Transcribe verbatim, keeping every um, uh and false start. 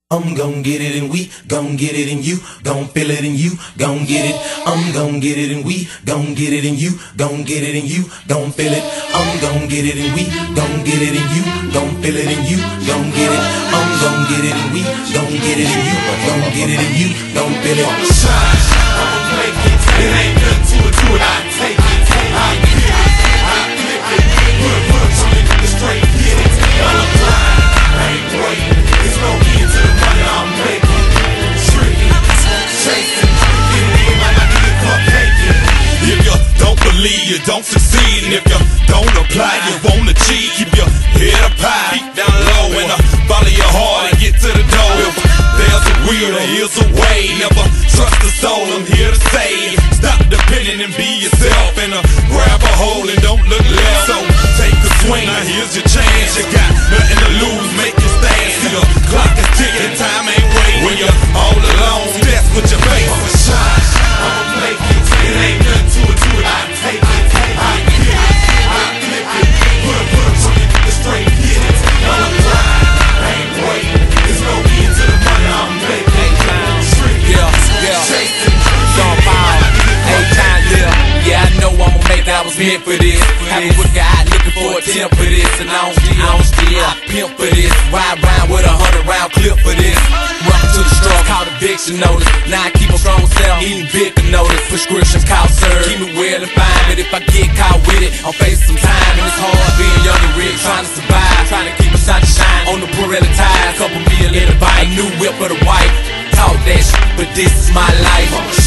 I'm gon' get it and we gon' get it and you gon' feel it and you gon' get it. I'm gon' get it and we gon' get it and you gon' get it and you gon' feel it. I'm gon' get it and we gon' get it and you gon' feel it and you gon' get it. I'm gon' get it and we gon' get it and you gon' get it and you gon' feel it. I'ma shine, I'ma make it. It ain't nothing to it, to it. I take it, I get it, I click it. Put a punch on it, nigga straight get it. I'm blind, I ain't waiting. There's no end to the money I'm making. Shrinking, chasing, getting in like I need a cupcake. If you don't believe, you don't succeed. And if you don't apply, you won't achieve. Keep your head up high, feet down low, and uh, follow your heart and get to the door. If there's a will, there is a way. Never trust the soul, I'm here to say. Stop depending and be yourself, and uh, grab a hold and don't look left. So take a swing, now here's your chance. You got nothing to lose, make your stand. See the clock is ticking, time ain't waiting. When you're all alone, that's what your face. I'ma shine, I'ma make it. It ain't nothing to it, to it. I take it, I get it, I click it. Put a punch on it, nigga straight get it. I'm blind, I ain't waiting. There's no end to the money I'm making. Shrinking, chasing, Sean Paul, eight times, yeah. Yeah, I know I'ma make it, I was meant for this. Happy with God, looking for a temp for this. And I don't steal, I don't steal, I pimp for this. Ride round with a hundred round clip for this. Welcome to the straw, called eviction notice. Now I keep a strong self, eating big to notice. Prescription cough serve, keep me well and fine. But if I get caught with it, I'm facing some time. And it's hard being young and rich, trying to survive. Trying to keep a shot to shine on the Pirelli tires. Couple million in the bike, a new whip for the wife. Talk that shit, but this is my life.